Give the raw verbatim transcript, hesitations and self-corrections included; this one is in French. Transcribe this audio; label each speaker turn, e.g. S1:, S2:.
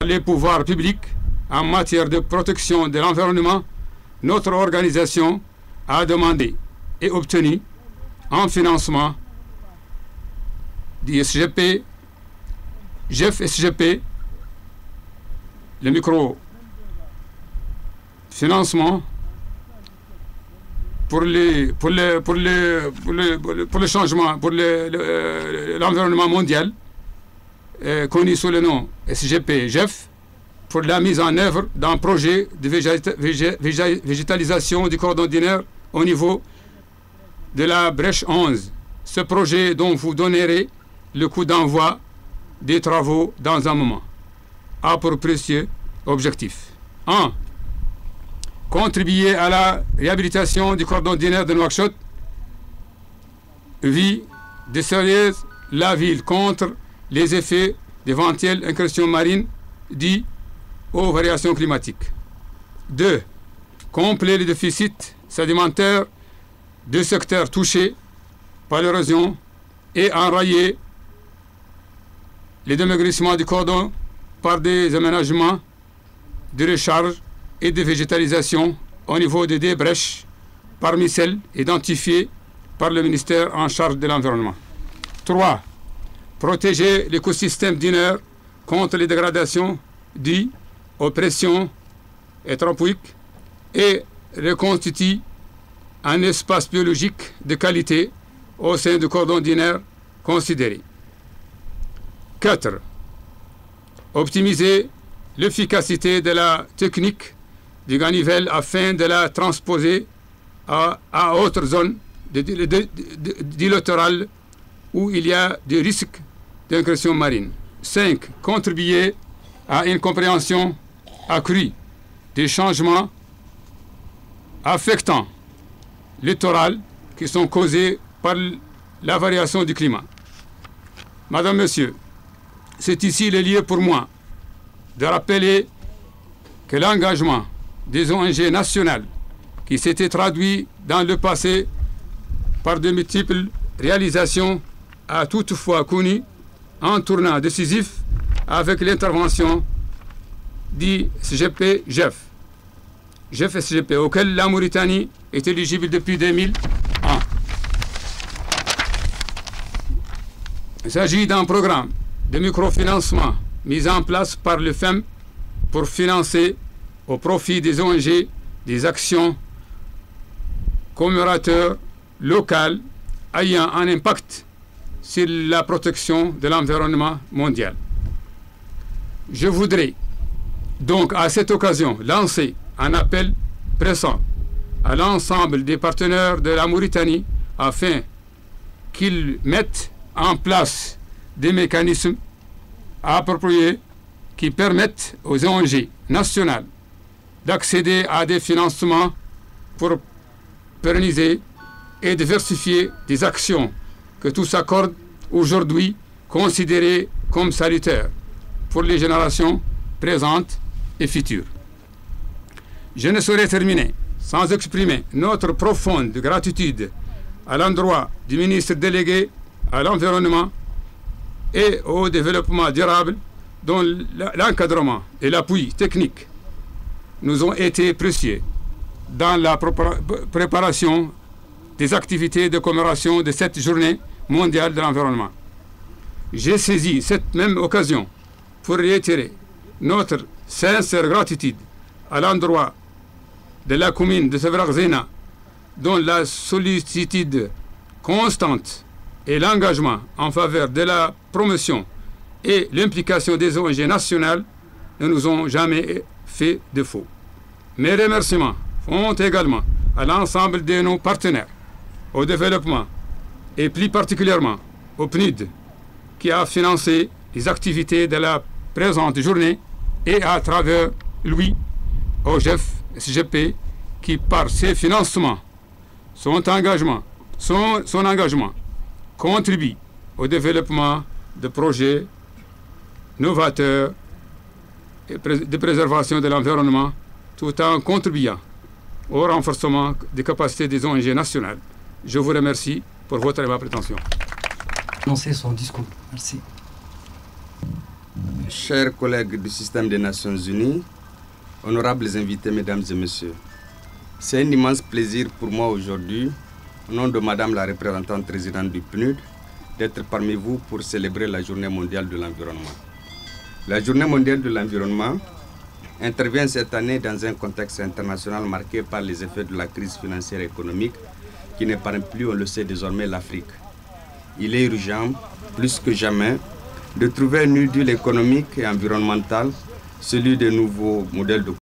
S1: les pouvoirs publics en matière de protection de l'environnement, notre organisation a demandé et obtenu un financement du S G P, G E F S G P, le micro-financement pour les pour les pour les pour le pour le changement pour l'environnement mondial, euh, connu sous le nom S G P G E F, pour la mise en œuvre d'un projet de végéta végé végé végétalisation du cordon dunaire au niveau de la brèche onze. Ce projet dont vous donnerez le coup d'envoi des travaux dans un moment a pour précieux objectif un. Contribuer à la réhabilitation du cordon dunaire de Nouakchott, vie de sérieuse la ville contre les effets d'éventuelles incursions marines dues aux variations climatiques. deux. Combler les déficits sédimentaires de secteurs touchés par l'érosion et enrayer les démaigrissements du cordon par des aménagements de recharge et de végétalisation au niveau des deux brèches parmi celles identifiées par le ministère en charge de l'environnement. trois. Protéger l'écosystème dunaire contre les dégradations dues aux pressions anthropiques et reconstituer un espace biologique de qualité au sein du cordon dunaire considéré. quatre. Optimiser l'efficacité de la technique du ganivelle afin de la transposer à, à autres zones du de, de, de, de, littoral où il y a des risques d'incursion marine. cinq. Contribuer à une compréhension accrue des changements affectant le littoral qui sont causés par la variation du climat. Madame, Monsieur, c'est ici le lieu pour moi de rappeler que l'engagement des O N G nationales qui s'était traduit dans le passé par de multiples réalisations a toutefois connu un tournant décisif avec l'intervention du S G P G E F, G E F S G P, auquel la Mauritanie est éligible depuis deux mille un. Il s'agit d'un programme de microfinancement mis en place par le F E M pour financer au profit des O N G des actions commémorateurs locales ayant un impact sur la protection de l'environnement mondial. Je voudrais donc à cette occasion lancer un appel pressant à l'ensemble des partenaires de la Mauritanie afin qu'ils mettent en place des mécanismes appropriés qui permettent aux O N G nationales d'accéder à des financements pour pérenniser et diversifier des actions que tous accordent aujourd'hui considérées comme salutaires pour les générations présentes et futures. Je ne saurais terminer sans exprimer notre profonde gratitude à l'endroit du ministre délégué à l'environnement et au développement durable dont l'encadrement et l'appui technique nous ont été précieux dans la préparation des activités de commémoration de cette journée mondiale de l'environnement. J'ai saisi cette même occasion pour réitérer notre sincère gratitude à l'endroit de la commune de Sevrak-Zena, dont la sollicitude constante et l'engagement en faveur de la promotion et l'implication des O N G nationales ne nous ont jamais fait défaut. Mes remerciements vont également à l'ensemble de nos partenaires au développement et plus particulièrement au P N U D qui a financé les activités de la présente journée et à travers lui au G E F S G P qui par ses financements, son engagement, son, son engagement contribue au développement de projets novateurs et de préservation de l'environnement tout en contribuant au renforcement des capacités des O N G nationales. Je vous remercie pour votre aimable attention.
S2: Lancer son discours. Merci. chers collègues du système des Nations Unies, honorables invités, mesdames et messieurs, c'est un immense plaisir pour moi aujourd'hui, au nom de madame la représentante résidente du P N U D, d'être parmi vous pour célébrer la Journée mondiale de l'environnement. La Journée mondiale de l'environnement intervient cette année dans un contexte international marqué par les effets de la crise financière et économique qui n'épargne plus, on le sait désormais, l'Afrique. Il est urgent, plus que jamais, de trouver un new deal économique et environnemental, celui des nouveaux modèles de